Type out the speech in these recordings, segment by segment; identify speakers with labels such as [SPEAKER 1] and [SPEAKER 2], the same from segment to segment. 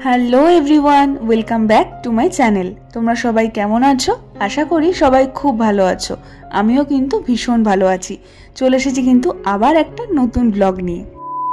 [SPEAKER 1] Hello everyone, welcome back to my channel. তোমরা সবাই কেমন আছো? আশা করি সবাই খুব ভালো আছো। আমিও কিন্তু ভীষণ ভালো আছি। চলে এসেছি কিন্তু আবার একটা নতুন ব্লগ নিয়ে।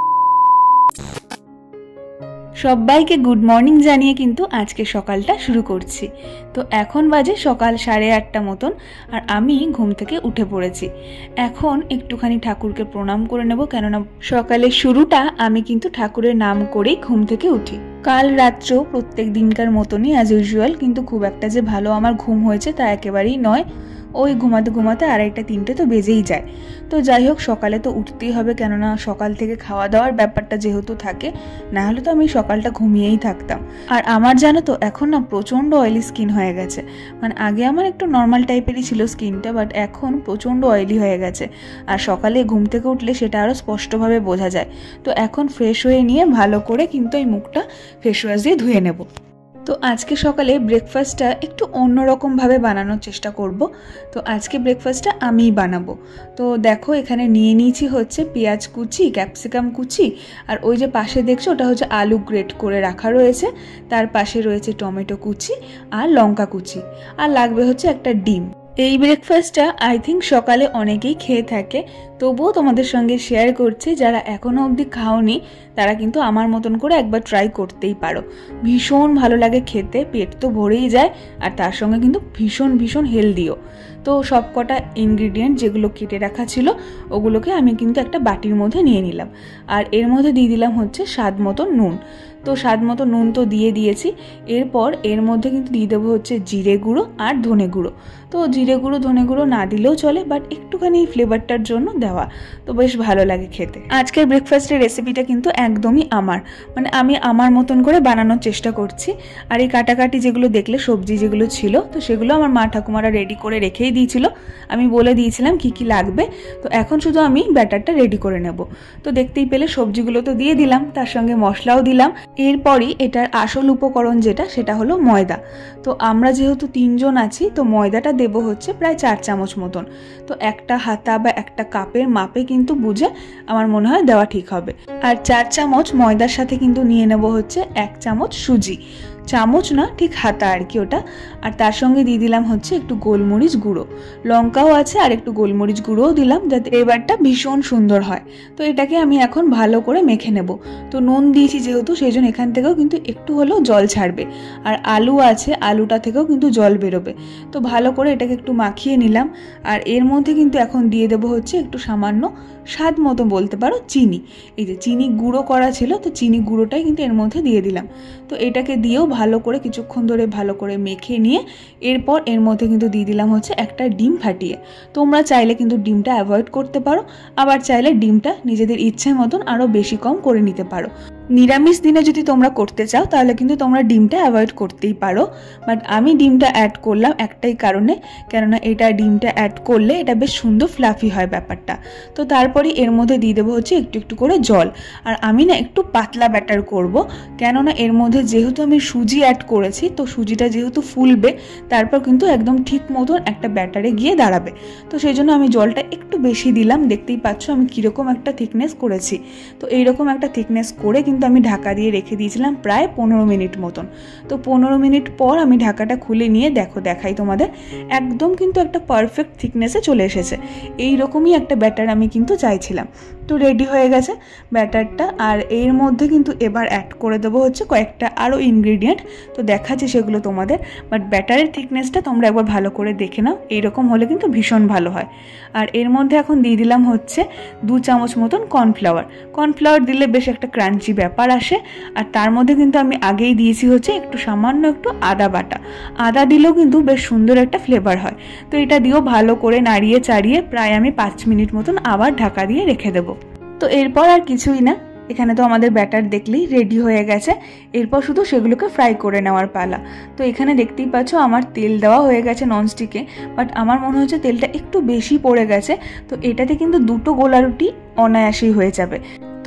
[SPEAKER 1] সবাইকে গুড মর্নিং জানিয়ে কিন্তু আজকে সকালটা শুরু করছি। তো এখন বাজে সকাল 8:30 মতন, আর আমি ঘুম থেকে উঠে পড়েছি। এখন একটুখানি ঠাকুরকে প্রণাম করে নেব, কেননা সকালের শুরুটা আমি কিন্তু ঠাকুরের নাম করেই ঘুম থেকে উঠি। কাল রাত্রেও প্রত্যেক দিনকার মতনই অ্যাজ ইউজুয়াল, কিন্তু খুব একটা যে ভালো আমার ঘুম হয়েছে তা একেবারেই নয়। ওই ঘুমাতে ঘুমাতে 2:30-3টে তো বেজেই যায়। তো যাই হোক, সকালে তো উঠতেই হবে, কেননা সকাল থেকে খাওয়া দাওয়ার ব্যাপারটা যেহেতু থাকে, না হলে তো আমি সকালটা ঘুমিয়েই থাকতাম। আর আমার জানো তো এখন না প্রচণ্ড অয়েলি স্কিন হয়ে গেছে। মানে আগে আমার একটু নর্মাল টাইপেরই ছিল স্কিনটা, বাট এখন প্রচণ্ড অয়েলি হয়ে গেছে। আর সকালে ঘুম থেকে উঠলে সেটা আরও স্পষ্টভাবে বোঝা যায়। তো এখন ফ্রেশ হয়ে নিয়ে ভালো করে কিন্তু এই মুখটা ফেস ওয়াশ দিয়ে ধুয়ে নেব। তো আজকে সকালে ব্রেকফাস্টটা একটু অন্যরকমভাবে বানানোর চেষ্টা করব। তো আজকে ব্রেকফাস্টটা আমিই বানাবো। তো দেখো, এখানে নিয়ে নিয়েছি হচ্ছে পেঁয়াজ কুচি, ক্যাপসিকাম কুচি, আর ওই যে পাশে দেখছো ওটা হচ্ছে আলু গ্রেট করে রাখা রয়েছে। তার পাশে রয়েছে টমেটো কুচি আর লঙ্কা কুচি, আর লাগবে হচ্ছে একটা ডিম। এই ব্রেকফাস্টটা আই থিঙ্ক সকালে অনেকেই খেয়ে থাকে, তবুও তোমাদের সঙ্গে শেয়ার করছি। যারা এখনও অবধি খাওনি তারা কিন্তু আমার মতন করে একবার ট্রাই করতেই পারো। ভীষণ ভালো লাগে খেতে, পেট তো ভরেই যায়, আর তার সঙ্গে কিন্তু ভীষণ ভীষণ হেলদিও। তো সব কটা ইনগ্রিডিয়েন্ট যেগুলো কেটে রাখা ছিল ওগুলোকে আমি কিন্তু একটা বাটির মধ্যে নিয়ে নিলাম। আর এর মধ্যে দিয়ে দিলাম হচ্ছে স্বাদ মতো নুন। তো স্বাদ মতো নুন তো দিয়ে দিয়েছি। এরপর এর মধ্যে কিন্তু দিয়ে দেবো হচ্ছে জিরে গুঁড়ো আর ধনে গুঁড়ো। তো জিরে গুঁড়ো ধনে গুঁড়ো না দিলেও চলে, বাট একটুখানি ফ্লেভারটার জন্য দেওয়া, তো বেশ ভালো লাগে খেতে। আজকের ব্রেকফাস্টের রেসিপিটা কিন্তু একদমই মানে আমি আমার মতন করে বানানোর চেষ্টা করছি। আর এই কাটাকাটি যেগুলো দেখলে, সবজি যেগুলো ছিল, তো সেগুলো আমার মা ঠাকুমারা রেডি করে রেখেই দিয়েছিল। আমি বলে দিয়েছিলাম কি কি লাগবে। তো এখন শুধু আমি ব্যাটারটা রেডি করে নেব। তো দেখতেই পেলে সবজিগুলো তো দিয়ে দিলাম, তার সঙ্গে মশলাও দিলাম। এরপরই এটার আসল উপকরণ যেটা, সেটা হলো ময়দা। তো আমরা যেহেতু 3 জন আছি, তো ময়দাটা দেব হচ্ছে প্রায় 4 চামচ মতন। তো একটা হাতা বা একটা কাপের মাপে কিন্তু বুঝে আমার মনে হয় দেওয়া ঠিক হবে। আর 4 চামচ ময়দার সাথে কিন্তু নিয়ে নেব হচ্ছে 1 চামচ সুজি, চামচ না ঠিক হাতা আর কি ওটা। আর তার সঙ্গে দিয়ে দিলাম হচ্ছে একটু গোলমরিচ গুঁড়ো, লঙ্কাও আছে আর একটু গোলমরিচ গুঁড়োও দিলাম, যাতে এবারটা ভীষণ সুন্দর হয়। তো এটাকে আমি এখন ভালো করে মেখে নেব। তো নুন দিয়েছি যেহেতু, সেই জন্য এখান থেকেও কিন্তু একটু হলেও জল ছাড়বে। আর আলু আছে, আলুটা থেকেও কিন্তু জল বেরোবে। তো ভালো করে এটাকে একটু মাখিয়ে নিলাম। আর এর মধ্যে কিন্তু এখন দিয়ে দেবো হচ্ছে একটু সামান্য স্বাদ মতো বলতে পারো চিনি। এই যে চিনি গুঁড়ো করা ছিল, তো চিনি গুঁড়োটাই কিন্তু এর মধ্যে দিয়ে দিলাম। তো এটাকে দিয়েও ভালো করে কিছুক্ষণ ধরে ভালো করে মেখে নিয়ে এরপর এর মধ্যে কিন্তু দিয়ে দিলাম হচ্ছে একটা ডিম ফাটিয়ে। তোমরা চাইলে কিন্তু ডিমটা অ্যাভয়েড করতে পারো, আবার চাইলে ডিমটা নিজেদের ইচ্ছে মতন আরও বেশি কম করে নিতে পারো। নিরামিষ দিনে যদি তোমরা করতে চাও তাহলে কিন্তু তোমরা ডিমটা অ্যাভয়েড করতেই পারো, বাট আমি ডিমটা অ্যাড করলাম একটাই কারণে, কেননা এটা ডিমটা অ্যাড করলে এটা বেশ সুন্দর ফ্লাফি হয় ব্যাপারটা। তো তারপরে এর মধ্যে দিয়ে দেবো হচ্ছে একটু একটু করে জল। আর আমি না একটু পাতলা ব্যাটার করব, কেননা এর মধ্যে যেহেতু আমি সুজি অ্যাড করেছি, তো সুজিটা যেহেতু ফুলবে তারপর কিন্তু একদম ঠিক মতন একটা ব্যাটারে গিয়ে দাঁড়াবে। তো সেই জন্য আমি জলটা একটু বেশি দিলাম। দেখতেই পাচ্ছ আমি কীরকম একটা থিকনেস করেছি। তো এইরকম একটা থিকনেস করে কিন্তু আমি ঢাকা দিয়ে রেখে দিয়েছিলাম প্রায় 15 মিনিট মতন। তো 15 মিনিট পর আমি ঢাকাটা খুলে নিয়ে দেখাই তোমাদের, একদম কিন্তু একটা পারফেক্ট থিকনেসে চলে এসেছে। এইরকমই একটা ব্যাটার আমি কিন্তু চাইছিলাম। তো রেডি হয়ে গেছে ব্যাটারটা। আর এর মধ্যে কিন্তু এবার অ্যাড করে দেবো হচ্ছে কয়েকটা আরও ইনগ্রিডিয়েন্ট। তো দেখাচ্ছি সেগুলো তোমাদের, বাট ব্যাটারের থিকনেসটা তোমরা একবার ভালো করে দেখে নাও, এইরকম হলে কিন্তু ভীষণ ভালো হয়। আর এর মধ্যে এখন দিয়ে দিলাম হচ্ছে 2 চামচ মতন কর্নফ্লাওয়ার দিলে বেশ একটা ক্রাঞ্চি ব্যাপার আসে। আর তার মধ্যে কিন্তু আমি আগেই দিয়েছি হচ্ছে একটু সামান্য একটু আদা বাটা। আদা দিলেও কিন্তু বেশ সুন্দর একটা ফ্লেভার হয়। তো এটা দিয়েও ভালো করে নাড়িয়ে চাড়িয়ে প্রায় আমি 5 মিনিট মতন আবার ঢাকা দিয়ে রেখে দেবো। তো এরপর আর কিছুই না, এখানে তো আমাদের ব্যাটার দেখলেই রেডি হয়ে গেছে। এরপর শুধু সেগুলোকে ফ্রাই করে নেওয়ার পালা। তো এখানে দেখতেই পাচ্ছ আমার তেল দেওয়া হয়ে গেছে ননস্টিকে, বাট আমার মনে হচ্ছে তেলটা একটু বেশি পড়ে গেছে। তো এটাতে কিন্তু 2টো গোলা রুটি অনায়াসেই হয়ে যাবে। তো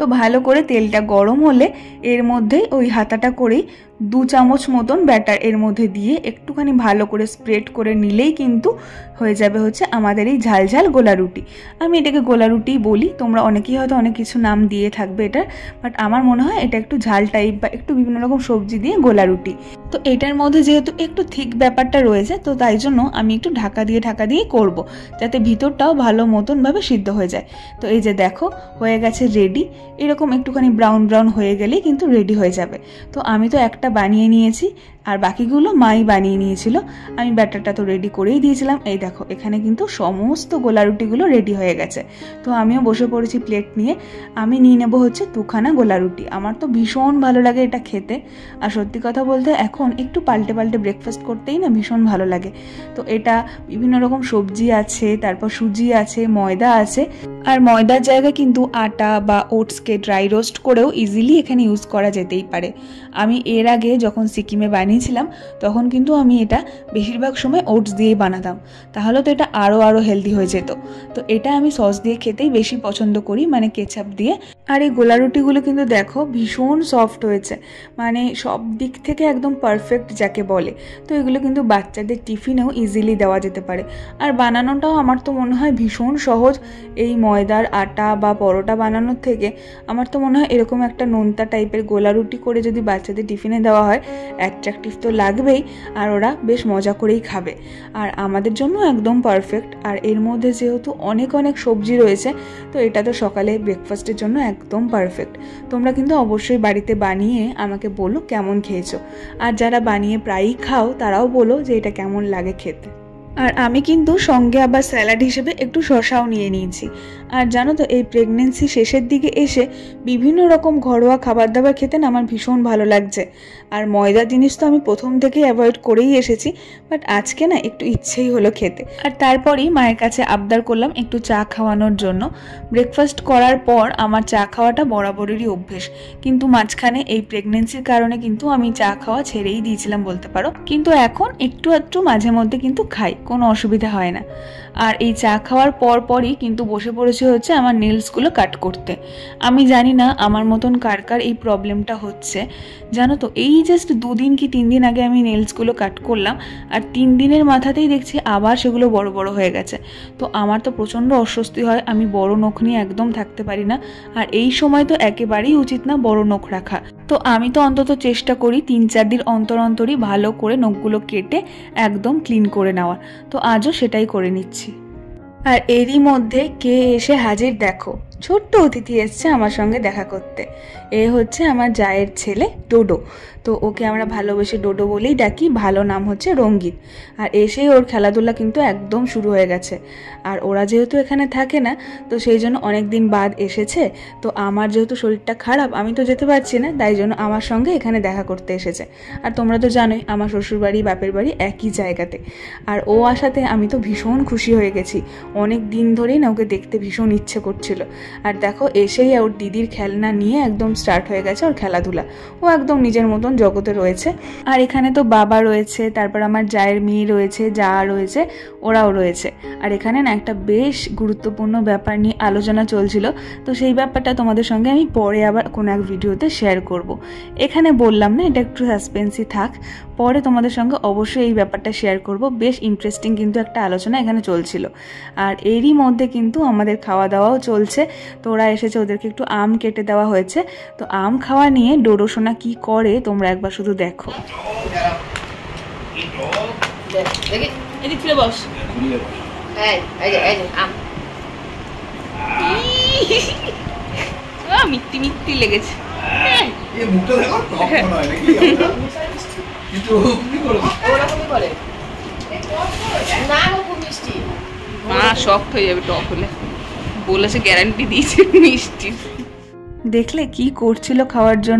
[SPEAKER 1] তো ভালো করে তেলটা গরম হলে এর মধ্যে ওই হাতাটা করেই 2 চামচ মতন ব্যাটার এর মধ্যে দিয়ে একটুখানি ভালো করে স্প্রেড করে নিলেই কিন্তু হয়ে যাবে হচ্ছে আমাদের এই ঝাল ঝাল গোলা রুটি। আমি এটাকে গোলা রুটিই বলি, তোমরা অনেকেই হয়তো অনেক কিছু নাম দিয়ে থাকবে এটার, বাট আমার মনে হয় এটা একটু ঝাল টাইপ বা একটু বিভিন্ন রকম সবজি দিয়ে গোলা রুটি। তো এটার মধ্যে যেহেতু একটু থিক ব্যাপারটা রয়েছে, তো তাই জন্য আমি একটু ঢাকা দিয়ে করব, যাতে ভিতরটাও ভালো মতনভাবে সিদ্ধ হয়ে যায়। তো এই যে দেখো হয়ে গেছে রেডি, এরকম একটুখানি ব্রাউন ব্রাউন হয়ে গেলেই কিন্তু রেডি হয়ে যাবে। তো আমি তো একটা বানিয়ে নিয়েছি, আর বাকিগুলো মাই বানিয়ে নিয়েছিল। আমি ব্যাটারটা তো রেডি করেই দিয়েছিলাম। এই দেখো এখানে কিন্তু সমস্ত গোলা রুটিগুলো রেডি হয়ে গেছে। তো আমিও বসে পড়েছি প্লেট নিয়ে। আমি নিয়ে নেবো হচ্ছে 2খানা গোলা রুটি। আমার তো ভীষণ ভালো লাগে এটা খেতে, আর সত্যি কথা বলতে এখন একটু পাল্টে পাল্টে ব্রেকফাস্ট করতেই না ভীষণ ভালো লাগে। তো এটা বিভিন্ন রকম সবজি আছে, তারপর সুজি আছে, ময়দা আছে, আর ময়দার জায়গায় কিন্তু আটা বা ওটসকে ড্রাই রোস্ট করেও ইজিলি এখানে ইউজ করা যেতেই পারে। আমি এর আগে যখন সিকিমে বানিয়েছিলাম তখন কিন্তু আমি এটা বেশিরভাগ সময় ওটস দিয়েই বানাতাম, তাহলে তো এটা আরও হেলদি হয়ে যেত। তো এটা আমি সস দিয়ে খেতেই বেশি পছন্দ করি, মানে কেচাপ দিয়ে। আর এই গোলা রুটিগুলো কিন্তু দেখো ভীষণ সফট হয়েছে, মানে সব দিক থেকে একদম পারফেক্ট যাকে বলে। তো এগুলো কিন্তু বাচ্চাদের টিফিনেও ইজিলি দেওয়া যেতে পারে, আর বানানোটাও আমার তো মনে হয় ভীষণ সহজ। এই ময়দার আটা বা পরোটা বানানোর থেকে আমার তো মনে হয় এরকম একটা নোনতা টাইপের গোলা রুটি করে যদি বাচ্চাদের টিফিনে দেওয়া হয়, অ্যাট্রাকটিভ তো লাগবেই, আর ওরা বেশ মজা করেই খাবে। আর আমাদের জন্য একদম পারফেক্ট। আর এর মধ্যে যেহেতু অনেক সবজি রয়েছে, তো এটা তো সকালে ব্রেকফাস্টের জন্য একদম পারফেক্ট। তোমরা কিন্তু অবশ্যই বাড়িতে বানিয়ে আমাকে বলো কেমন খেয়েছো, আর যারা বানিয়ে প্রায়ই খাও তারাও বলো যে এটা কেমন লাগে খেতে। আর আমি কিন্তু সঙ্গে আবার স্যালাড হিসেবে একটু শসাও নিয়ে নিয়েছি। আর জানো তো এই প্রেগনেন্সি শেষের দিকে এসে বিভিন্ন রকম ঘরোয়া খাবার দাবার খেতে না আমার ভীষণ ভালো লাগছে। আর ময়দা জিনিস তো আমি প্রথম থেকেই অ্যাভয়েড করেই এসেছি, বাট আজকে না একটু ইচ্ছেই হলো খেতে। আর তারপরেই মায়ের কাছে আবদার করলাম একটু চা খাওয়ানোর জন্য। ব্রেকফাস্ট করার পর আমার চা খাওয়াটা বরাবরেরই অভ্যেস, কিন্তু মাঝখানে এই প্রেগনেন্সির কারণে কিন্তু আমি চা খাওয়া ছেড়েই দিয়েছিলাম বলতে পারো। কিন্তু এখন একটু মাঝে মধ্যে কিন্তু খাই, কোনো অসুবিধা হয় না। আর এই চা খাওয়ার পরই কিন্তু বসে পড়েছে হচ্ছে আমার নেলসগুলো কাট করতে। আমি জানি না আমার মতন কার এই প্রবলেমটা হচ্ছে। জানো তো এই জাস্ট 2 দিন কি 3 দিন আগে আমি নেলসগুলো কাট করলাম, আর 3 দিনের মাথাতেই দেখছি আবার সেগুলো বড় হয়ে গেছে। তো আমার তো প্রচণ্ড অস্বস্তি হয়, আমি বড় নখ নিয়ে একদম থাকতে পারি না। আর এই সময় তো একেবারেই উচিত না বড় নখ রাখা। তো আমি তো অন্তত চেষ্টা করি 3-4 দিন অন্তরই ভালো করে নখগুলো কেটে একদম ক্লিন করে নেওয়ার। তো আজও সেটাই করে নিচ্ছি। আর এরই মধ্যে কে এসে হাজির দেখো, ছোট্ট অতিথি এসছে আমার সঙ্গে দেখা করতে। এ হচ্ছে আমার জায়ের ছেলে ডোডো। তো ওকে আমরা ভালোবেসে ডোডো বলেই ডাকি, ভালো নাম হচ্ছে রঙ্গিত। আর এসেই ওর খেলাধুলা কিন্তু একদম শুরু হয়ে গেছে। আর ওরা যেহেতু এখানে থাকে না, তো সেই জন্য অনেক দিন বাদ এসেছে। তো আমার যেহেতু শরীরটা খারাপ, আমি তো যেতে পারছি না, তাই জন্য আমার সঙ্গে এখানে দেখা করতে এসেছে। আর তোমরা তো জানোই আমার শ্বশুরবাড়ি বাপের বাড়ি একই জায়গাতে। আর ও আসাতে আমি তো ভীষণ খুশি হয়ে গেছি। অনেক দিন ধরেই না ওকে দেখতে ভীষণ ইচ্ছে করছিল। আর দেখো এসেই ওর দিদির খেলনা নিয়ে একদম স্টার্ট হয়ে গেছে ওর খেলাধুলা। ও একদম নিজের মতন জগতে রয়েছে। আর এখানে তো বাবা রয়েছে, তারপর আমার জায়ের মেয়ে রয়েছে, যা রয়েছে, ওরাও রয়েছে। আর এখানে না একটা বেশ গুরুত্বপূর্ণ ব্যাপার নিয়ে আলোচনা চলছিল। তো সেই ব্যাপারটা তোমাদের সঙ্গে আমি পরে আবার কোনো এক ভিডিওতে শেয়ার করব। এখানে বললাম না, এটা একটু সাসপেন্সই থাক, পরে তোমাদের সঙ্গে অবশ্যই এই ব্যাপারটা শেয়ার করব। বেশ ইন্টারেস্টিং কিন্তু একটা আলোচনা এখানে চলছিল। আর এরই মধ্যে কিন্তু আমাদের খাওয়া দাওয়াও চলছে। তো ওরা এসেছে, ওদেরকে একটু আম কেটে দেওয়া হয়েছে। তো আম খাওয়া নিয়ে ডোডো সোনা কি করে তোমরা একবার শুধু দেখো। মিত্তি লেগেছে। মা শক্ত হয়ে যাবে টক হলে, বলেছে গ্যারান্টি দিয়েছে মিষ্টি। দেখলে কি করছিল খাওয়ার জন্য,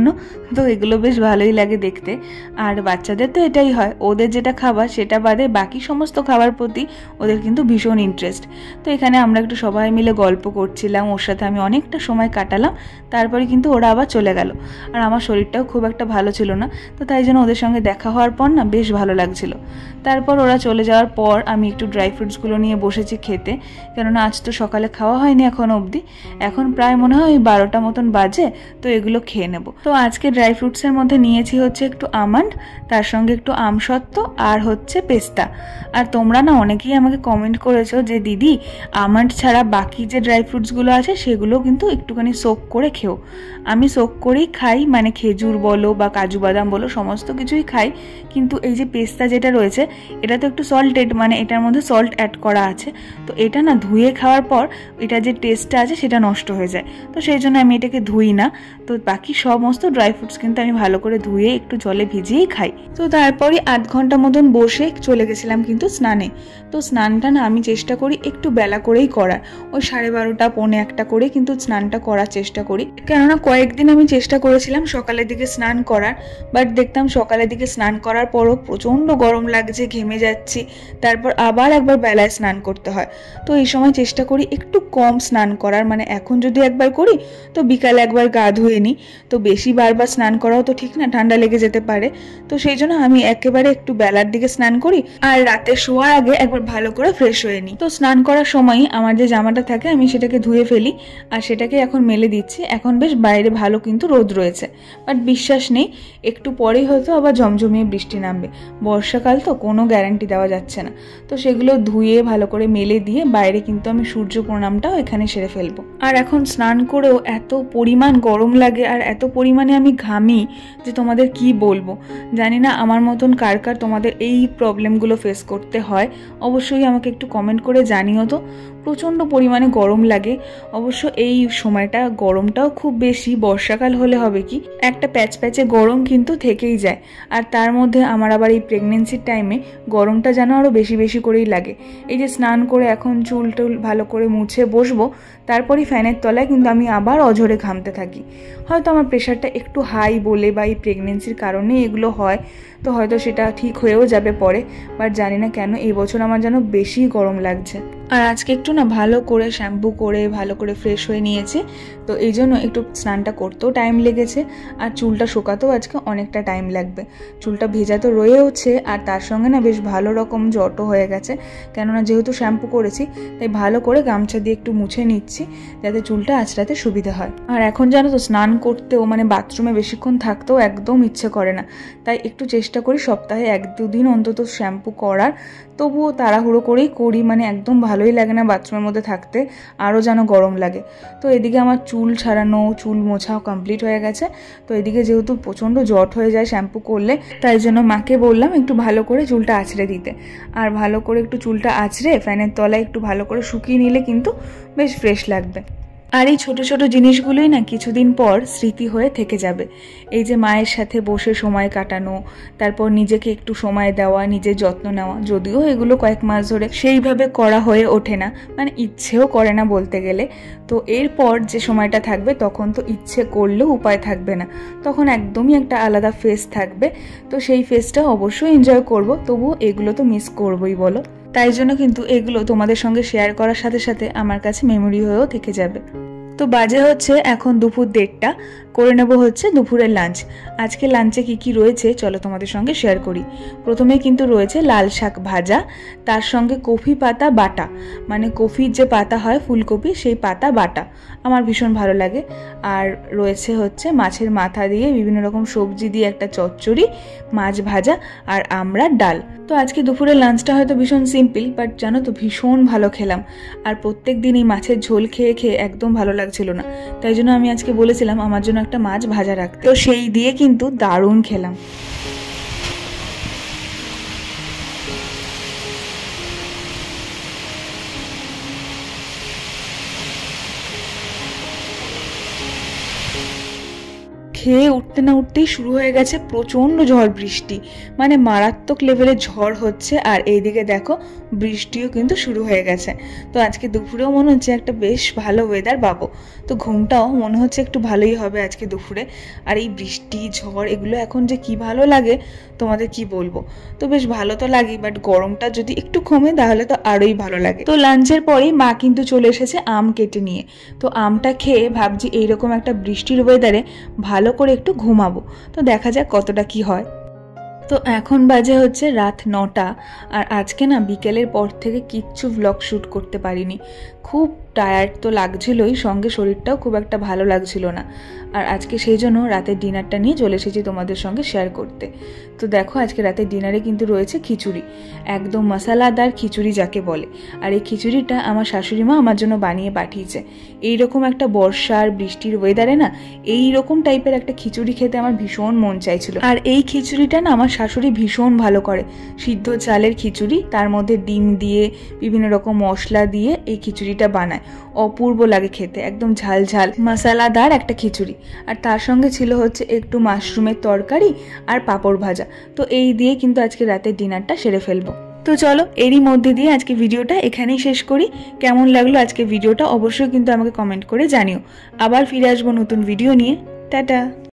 [SPEAKER 1] তো এগুলো বেশ ভালোই লাগে দেখতে। আর বাচ্চাদের তো এটাই হয়, ওদের যেটা খাবার সেটা বাদে বাকি সমস্ত খাবার প্রতি ওদের কিন্তু ভীষণ ইন্টারেস্ট। তো এখানে আমরা একটু সবাই মিলে গল্প করছিলাম, ওর সাথে আমি অনেকটা সময় কাটালাম। তারপরে কিন্তু ওরা আবার চলে গেল। আর আমার শরীরটাও খুব একটা ভালো ছিল না, তো তাই জন্য ওদের সঙ্গে দেখা হওয়ার পর না বেশ ভালো লাগছিল। তারপর ওরা চলে যাওয়ার পর আমি একটু ড্রাই ফ্রুটসগুলো নিয়ে বসেছি খেতে, কেননা আজ তো সকালে খাওয়া হয়নি এখনো অবধি। এখন প্রায় মনে হয় 12টা মতন বাজে, তো এগুলো খেয়ে নেব। তো আজকে ড্রাই ফ্রুটসের মধ্যে নিয়েছি হচ্ছে একটু আমন্ড, তার সঙ্গে একটু আমসত্ত্ব আর হচ্ছে পেস্তা। আর তোমরা না অনেকেই আমাকে কমেন্ট করেছো যে দিদি আমন্ড ছাড়া বাকি যে ড্রাই ফ্রুটসগুলো আছে সেগুলো কিন্তু একটুখানি সোক করে খেও। আমি সোক করেই খাই, মানে খেজুর বলো বা কাজু বাদাম বলো সমস্ত কিছুই খাই, কিন্তু এই যে পেস্তা যেটা রয়েছে এটা তো একটু সল্টেড, মানে এটার মধ্যে সল্ট অ্যাড করা আছে। তো এটা না ধুয়ে খাওয়ার পর এটা যে টেস্টটা আছে সেটা নষ্ট হয়ে যায়, তো সেই জন্য আমি এটাকে ধুই না। তো বাকি সমস্ত ড্রাই ফ্রুটস কিন্তু আমি ভালো করে ধুয়ে একটু জলে ভিজিয়েই খাই। তো তারপরে আধ ঘন্টা মতন বসে চলে গেছিলাম কিন্তু স্নানে। তো স্নানটা না আমি চেষ্টা করি একটু বেলা করেই করার, ওই 12:30 পৌনে 1টা করে কিন্তু স্নানটা করার চেষ্টা করি। কেননা কয়েকদিন আমি চেষ্টা করেছিলাম সকালের দিকে স্নান করার, বাট দেখতাম সকালের দিকে স্নান করার পরও প্রচণ্ড গরম লাগছে, ঘেমে যাচ্ছি, তারপর আবার একবার বেলায় স্নান করতে হয়। তো এই সময় চেষ্টা করি একটু কম স্নান করার, মানে এখন যদি একবার করি তো বিকালে একবার গা ধুয়ে নিই। তো বেশি বারবার স্নান করাও তো ঠিক না, ঠান্ডা লেগে যেতে পারে। তো সেই জন্য আমি একেবারে একটু বেলার দিকে স্নান করি, আর রাতে শোয়ার আগে একবার ভালো করে ফ্রেশ হয়ে নিই। তো স্নান করার সময় আমার যে জামাটা থাকে আমি সেটাকে ধুয়ে ফেলি, আর সেটাকে এখন মেলে দিচ্ছি। এখন বেশ বাইরে ভালো কিন্তু রোদ রয়েছে, বাট বিশ্বাস নেই একটু পরেই হয়তো আবার ঝমঝমিয়ে বৃষ্টি নামবে। বর্ষাকাল তো কোনো গ্যারান্টি দেওয়া যাচ্ছে না। তো সেগুলো ধুয়ে ভালো করে মেলে দিয়ে বাইরে কিন্তু আমি সূর্য প্রণামটাও এখানে সেরে ফেলবো। আর এখন স্নান করেও এত পরিমাণ গরম লাগে আর এত পরিমাণে আমি ঘামি যে তোমাদের কি বলবো। জানি না আমার মতন কার কার তোমাদের এই প্রবলেমগুলো ফেস করতে হয়, অবশ্যই আমাকে একটু কমেন্ট করে জানিও তো। প্রচণ্ড পরিমাণে গরম লাগে। অবশ্য এই সময়টা গরমটাও খুব বেশি, বর্ষাকাল হলে হবে কি একটা প্যাচ প্যাচে গরম কিন্তু থেকেই যায়। আর তার মধ্যে আমার আবার এই প্রেগনেন্সির টাইমে গরমটা যেন আরও বেশি বেশি করেই লাগে। এই যে স্নান করে এখন চুল টুল ভালো করে মুছে বসবো, তারপরই ফ্যানের তলায় কিন্তু আমি আবার অঝরে ঘামতে থাকি। হয়তো আমার প্রেশারটা একটু হাই বলে বা এই প্রেগনেন্সির কারণে এগুলো হয়, তো হয়তো সেটা ঠিক হয়েও যাবে পরে, বাট জানি না কেন এই বছর আমার যেন বেশি গরম লাগছে। আর আজকে একটু না ভালো করে শ্যাম্পু করে ভালো করে ফ্রেশ হয়ে নিয়েছি, তো এই জন্য একটু স্নানটা করতেও টাইম লেগেছে, আর চুলটা শোকাতেও আজকে অনেকটা টাইম লাগবে। চুলটা ভেজা তো রয়েওছে, আর তার সঙ্গে না বেশ ভালো রকম জটও হয়ে গেছে, কেননা যেহেতু শ্যাম্পু করেছি তাই ভালো করে গামছা দিয়ে একটু মুছে নিচ্ছি যাতে চুলটা আঁচড়াতে সুবিধা হয়। আর এখন জানো তো স্নান করতেও মানে বাথরুমে বেশিক্ষণ থাকতেও একদম ইচ্ছে করে না, তাই একটু চেষ্টা করি সপ্তাহে 1-2 দিন অন্তত শ্যাম্পু করার। তবুও তাড়াহুড়ো করেই করি, মানে একদম ভালোই লাগে না বাথরুমের মধ্যে থাকতে, আরও যেন গরম লাগে। তো এদিকে আমার চুল ছাড়ানো চুল মোছাও কমপ্লিট হয়ে গেছে। তো এদিকে যেহেতু প্রচণ্ড জট হয়ে যায় শ্যাম্পু করলে, তাই জন্য মাকে বললাম একটু ভালো করে চুলটা আঁচড়ে দিতে। আর ভালো করে একটু চুলটা আঁচড়ে ফ্যানের তলায় একটু ভালো করে শুকিয়ে নিলে কিন্তু বেশ ফ্রেশ লাগবে। আর এই ছোট ছোট জিনিসগুলোই না কিছুদিন পর স্মৃতি হয়ে থেকে যাবে। এই যে মায়ের সাথে বসে সময় কাটানো, তারপর নিজেকে একটু সময় দেওয়া, নিজের যত্ন নেওয়া, যদিও এগুলো কয়েক মাস ধরে সেইভাবে করা হয়ে ওঠে না, মানে ইচ্ছেও করে না বলতে গেলে। তো এরপর যে সময়টা থাকবে তখন তো ইচ্ছে করলেও উপায় থাকবে না, তখন একদমই একটা আলাদা ফেজ থাকবে। তো সেই ফেজটা অবশ্যই এনজয় করব, তবুও এগুলো তো মিস করবই বলো। তাই জন্য কিন্তু এগুলো তোমাদের সঙ্গে শেয়ার করার সাথে সাথে আমার কাছে মেমোরি হয়েও থেকে যাবে। তো বাজে হচ্ছে এখন দুপুর 1:30, করে নেব হচ্ছে দুপুরের লাঞ্চ। আজকে লাঞ্চে কি কি রয়েছে চলো তোমাদের সঙ্গে শেয়ার করি। প্রথমে কিন্তু রয়েছে লাল শাক ভাজা, তার সঙ্গে কফি পাতা বাটা, মানে কফির যে পাতা হয় ফুলকপি সেই পাতা বাটা, আমার ভীষণ ভালো লাগে। আর রয়েছে হচ্ছে মাছের মাথা দিয়ে বিভিন্ন রকম সবজি দিয়ে একটা চচ্চড়ি, মাছ ভাজা আর আমড়ার ডাল। তো আজকে দুপুরের লাঞ্চটা হয়তো ভীষণ সিম্পল, বাট জানো তো ভীষণ ভালো খেলাম। আর প্রত্যেক দিন এই মাছের ঝোল খেয়ে খেয়ে একদম ভালো লাগছিল না, তাই জন্য আমি আজকে বলেছিলাম আমার জন্য একটা মাছ ভাজা রাখতে। তো সেই দিয়ে কিন্তু দারুণ খেলাম। খেয়ে উঠতে না উঠতেই শুরু হয়ে গেছে প্রচণ্ড ঝড় বৃষ্টি, মানে মারাত্মক লেভেলের ঝড় হচ্ছে। আর এইদিকে দেখো বৃষ্টিও কিন্তু শুরু হয়ে গেছে। তো আজকে দুপুরেও মনে হচ্ছে একটা বেশ ভালো ওয়েদার পাবো, তো ঘুমটাও মনে হচ্ছে একটু ভালোই হবে আজকে দুপুরে। আর এই বৃষ্টি ঝড় এগুলো এখন যে কি ভালো লাগে তোমাদের কি বলবো। তো বেশ ভালো তো লাগে, বাট গরমটা যদি একটু কমে তাহলে তো আরোই ভালো লাগে। তো লাঞ্চের পরেই মা কিন্তু চলে এসেছে আম কেটে নিয়ে। তো আমটা খেয়ে ভাবছি এইরকম একটা বৃষ্টির ওয়েদারে ভালো করে একটু ঘুমাবো। তো দেখা যাক কতটা কি হয়। তো এখন বাজে হচ্ছে রাত 9টা। আর আজকে না বিকেলের পর থেকে কিচ্ছু ভ্লগ শ্যুট করতে পারিনি, খুব টায়ার্ড তো লাগছিলই, সঙ্গে শরীরটাও খুব একটা ভালো লাগছিল না। আর আজকে সেই জন্য রাতের ডিনারটা নিয়ে চলে এসেছি তোমাদের সঙ্গে শেয়ার করতে। তো দেখো আজকে রাতের ডিনারে কিন্তু রয়েছে খিচুড়ি, একদম মশলাদার খিচুড়ি যাকে বলে। আর এই খিচুড়িটা আমার শাশুড়ি মা আমার জন্য বানিয়ে পাঠিয়েছে। এইরকম একটা বর্ষার বৃষ্টির ওয়েদারে না এইরকম টাইপের একটা খিচুড়ি খেতে আমার ভীষণ মন চাইছিল। আর এই খিচুড়িটা না আমার শাশুড়ি ভীষণ ভালো করে, সিদ্ধ চালের খিচুড়ি, তার মধ্যে ডিম দিয়ে বিভিন্ন রকম মশলা দিয়ে এই খিচুড়িটা বানায়, অপূর্ব লাগে খেতে, একদম ঝাল ঝাল মশলাদার একটা খিচুড়ি। আর তার সঙ্গে ছিল হচ্ছে একটু মাশরুমের তরকারি আর পাঁপড় ভাজা। তো এই দিয়ে কিন্তু আজকে রাতের ডিনারটা সেরে ফেলবো। তো চলো এরই মধ্যে দিয়ে আজকে ভিডিওটা এখানেই শেষ করি। কেমন লাগলো আজকে ভিডিওটা অবশ্যই কিন্তু আমাকে কমেন্ট করে জানিও। আবার ফিরে আসবো নতুন ভিডিও নিয়ে। টাটা।